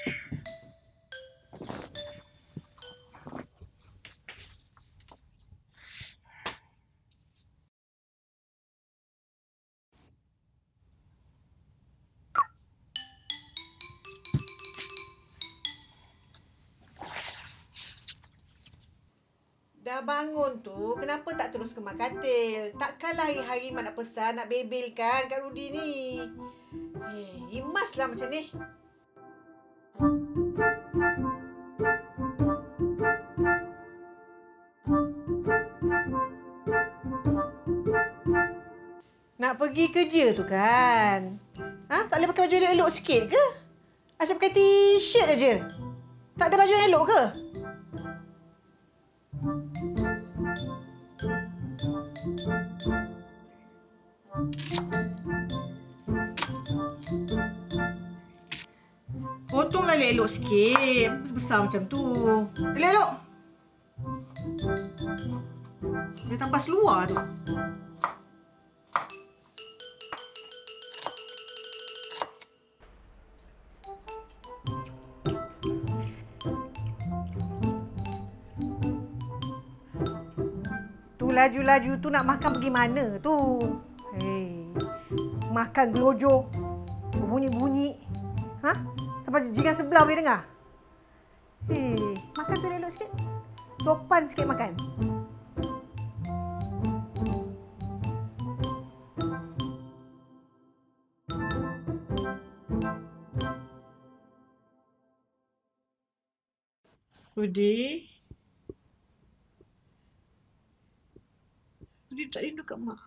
Dah bangun tu, kenapa tak terus kemas katil? Takkanlah hari-hari Mak nak pesan, nak bebelkan Kak Rudi ni. Rimaslah macam ni. Nak pergi kerja tu kan? Tak boleh pakai baju elok-elok sikit ke? Asyik pakai t-shirt aja. Tak ada baju yang elok ke? Potonglah elok-elok sikit. Besar macam tu. Elok-elok. Dia tambah seluar tu. Tu laju-laju tu nak makan pergi mana tu? Makan gelojok. Bunyi-bunyi. Sampai jiran sebelah boleh dengar? Makan tu elok sikit. Sopan sikit makan. Rudi? Rudi tak rindu kat Mak?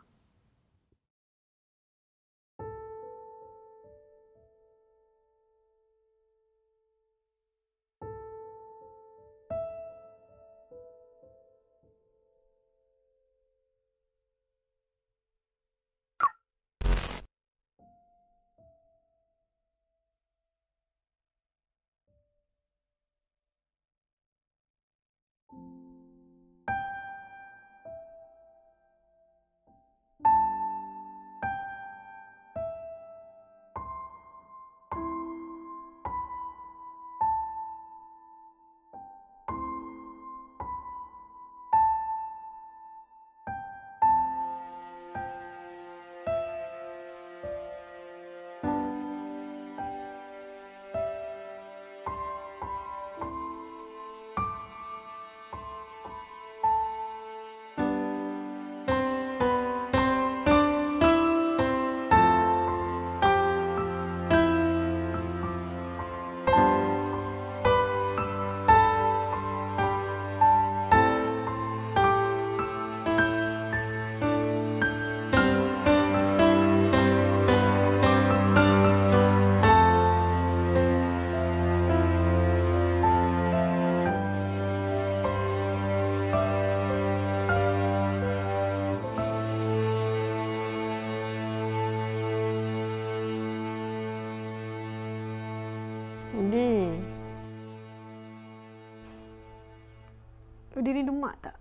Rudi rindu Mak tak?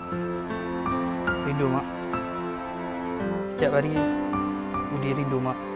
Rindu Mak. Setiap hari Rudi rindu Mak.